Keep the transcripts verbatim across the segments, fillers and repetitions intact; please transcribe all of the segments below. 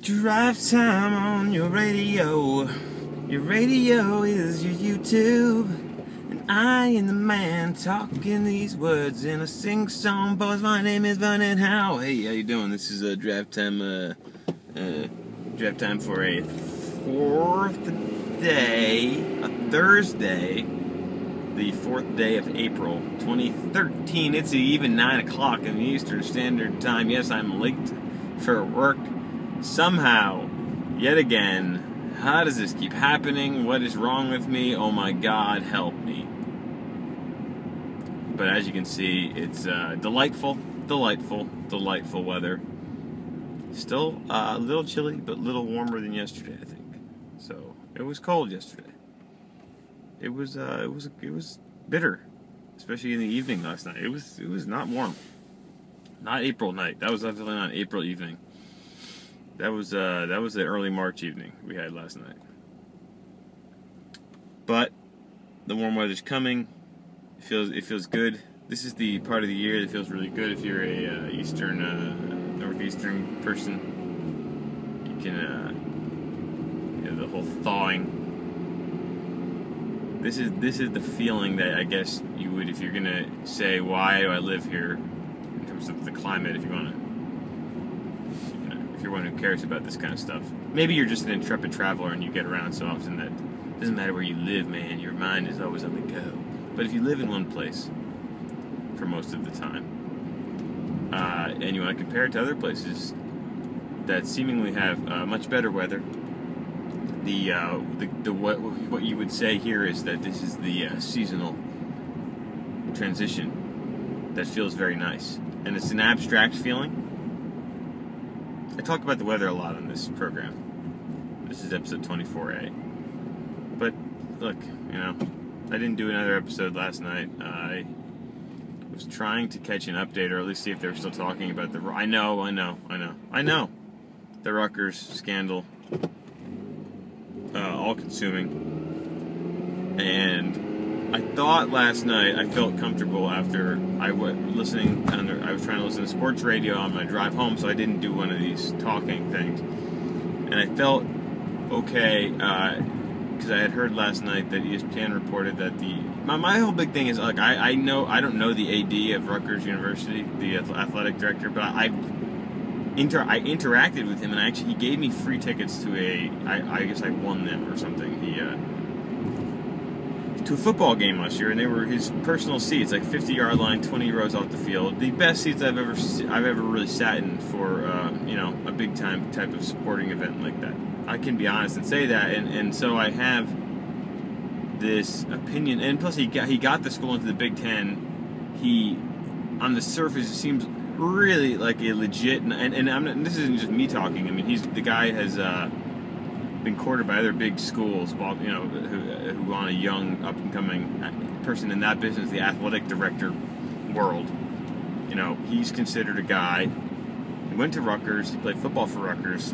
Drive time on your radio. Your radio is your YouTube. And I am the man talking these words in a sing-song voice. My name is Vernon Howe. Hey, how you doing? This is a drive time, uh, uh, drive time for a fourth day, a Thursday, the fourth day of April, twenty thirteen. It's even nine o'clock in the Eastern Standard Time. Yes, I'm late for work. Somehow, yet again, how does this keep happening? What is wrong with me? Oh my God, help me. But as you can see, it's uh, delightful, delightful, delightful weather. Still uh, a little chilly, but a little warmer than yesterday, I think. So it was cold yesterday. It was uh, it was it was bitter, especially in the evening last night. It was it was not warm. Not April night. That was definitely not April evening. That was uh, that was the early March evening we had last night. But the warm weather's coming. It feels it feels good. This is the part of the year that feels really good if you're a uh, eastern uh, northeastern person. You can uh, you know, the whole thawing. This is this is the feeling that I guess you would if you're gonna say why do I live here in terms of the climate. If you want to. You're one who cares about this kind of stuff. Maybe you're just an intrepid traveler and you get around so often that it doesn't matter where you live, man. Your mind is always on the go. But if you live in one place for most of the time, uh, and you want to compare it to other places that seemingly have uh, much better weather, the, uh, the, the what, what you would say here is that this is the uh, seasonal transition that feels very nice. And it's an abstract feeling. I talk about the weather a lot on this program. This is episode twenty-four A. But, look, you know, I didn't do another episode last night. Uh, I was trying to catch an update, or at least see if they were still talking about the... I know, I know, I know, I know. The Rutgers scandal. Uh, all-consuming. And I thought last night I felt comfortable after I was listening, under, I was trying to listen to sports radio on my drive home, so I didn't do one of these talking things. And I felt okay, because uh, I had heard last night that E S P N reported that the, my, my whole big thing is, like, I, I know, I don't know the A D of Rutgers University, the athletic director, but I, I, inter, I interacted with him, and I actually, he gave me free tickets to a, I, I guess I won them or something. He, uh, to a football game last year, and they were his personal seats, like fifty yard line, twenty rows off the field. The best seats I've ever I've ever really sat in for uh, you know, a big time type of sporting event like that. I can be honest and say that, and and so I have this opinion. And plus, he got he got the school into the Big Ten. He, on the surface, it seems really like a legit. And and I'm not, this isn't just me talking. I mean, he's the guy has. Uh, been courted by other big schools, you know, who, who want a young, up-and-coming person in that business, the athletic director world. You know, he's considered a guy. He went to Rutgers. He played football for Rutgers.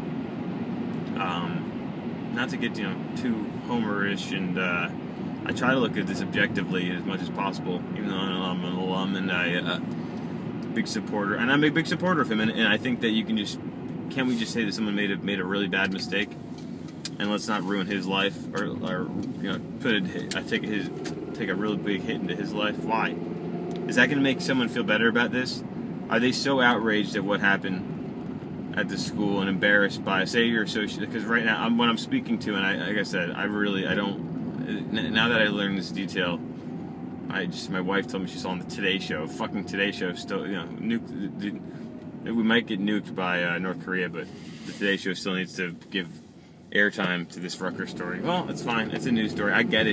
Um, not to get, you know, too homerish, and uh, I try to look at this objectively as much as possible, even though I'm an alum and I, uh, big supporter, and I'm a big supporter of him. And, and I think that you can just, can't we just say that someone made a made a really bad mistake? And let's not ruin his life, or, or you know, put it. I take his, take a really big hit into his life. Why? Is that going to make someone feel better about this? Are they so outraged at what happened at the school and embarrassed by, say, your associate? Because right now, I'm, when I'm speaking to, and I, like I said, I really, I don't. Now that I learned this detail, I just, my wife told me she saw on the Today Show, fucking Today Show, still, you know, nuked. We might get nuked by uh, North Korea, but the Today Show still needs to give airtime to this Rutgers story. Well, it's fine. It's a news story. I get it.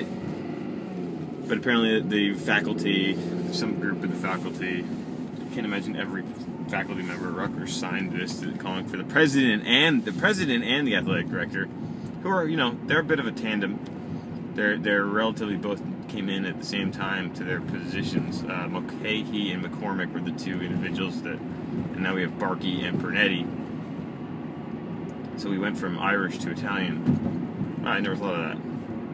But apparently the faculty, some group of the faculty, I can't imagine every faculty member at Rutgers signed this to, calling for the president and the president and the athletic director, who are, you know, they're a bit of a tandem. They're they're relatively both came in at the same time to their positions. Uh, Mulcahy and McCormick were the two individuals that, and now we have Barkey and Pernetti. So we went from Irish to Italian. Oh, I never thought of that.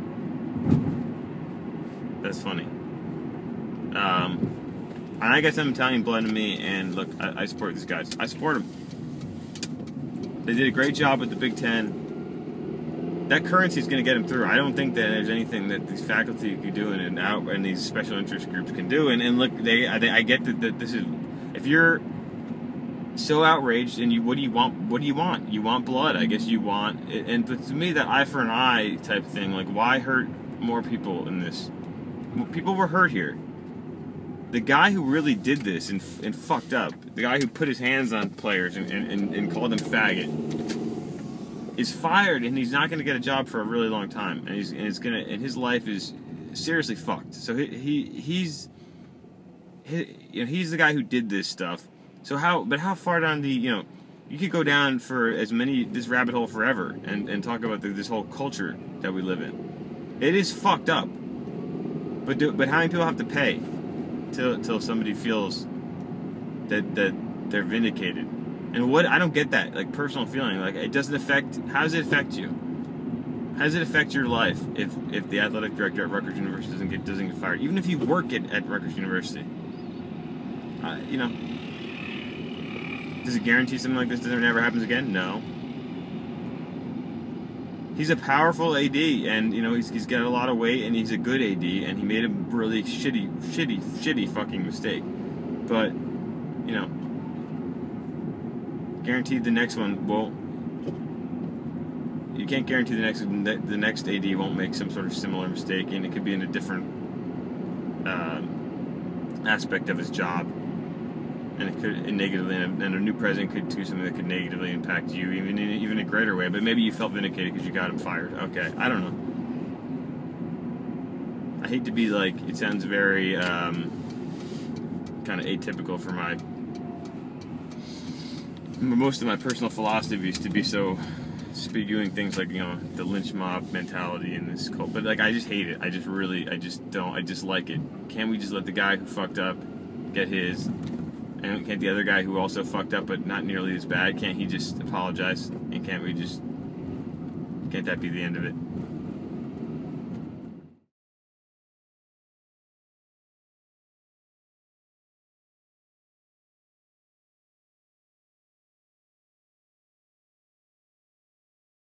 That's funny. Um, and I got some Italian blood in me, and look, I, I support these guys. I support them. They did a great job with the Big Ten. That currency is going to get them through. I don't think that there's anything that these faculty can do and out and these special interest groups can do. And, and look, they I, I get that, that this is, if you're so outraged and you what do you want? What do you want? You want blood, I guess you want. And but to me, that eye for an eye type thing, like why hurt more people in this? People were hurt here. The guy who really did this and, and fucked up, the guy who put his hands on players and, and, and called them faggot, is fired, and he's not going to get a job for a really long time, and he's and it's gonna and his life is seriously fucked. So he, he he's he, you know, he's the guy who did this stuff. So how but how far down the you know you could go down for as many this rabbit hole forever and and talk about the, this whole culture that we live in. It is fucked up. But do, but how many people have to pay till till somebody feels that that they're vindicated? And what I don't get that like personal feeling like it doesn't affect. How does it affect you? How does it affect your life if if the athletic director at Rutgers University doesn't get doesn't get fired? Even if you work at, at Rutgers University, uh, you know, does it guarantee something like this doesn't never happens again? No. He's a powerful A D, and you know he's he's got a lot of weight, and he's a good A D, and he made a really shitty, shitty, shitty fucking mistake. But you know, guaranteed the next one won't. You can't guarantee the next the next A D won't make some sort of similar mistake, and it could be in a different uh, aspect of his job, and it could negatively. And a, and a new president could do something that could negatively impact you, even in even a greater way. But maybe you felt vindicated because you got him fired. Okay, I don't know. I hate to be like. It sounds very um, kind of atypical for my. Most of my personal philosophy is to be so. Spewing things like, you know, the lynch mob mentality in this cult, but like I just hate it. I just really, I just don't. I dislike it. Can't we just let the guy who fucked up get his, and can't the other guy who also fucked up but not nearly as bad? Can't he just apologize? And can't we just? Can't that be the end of it?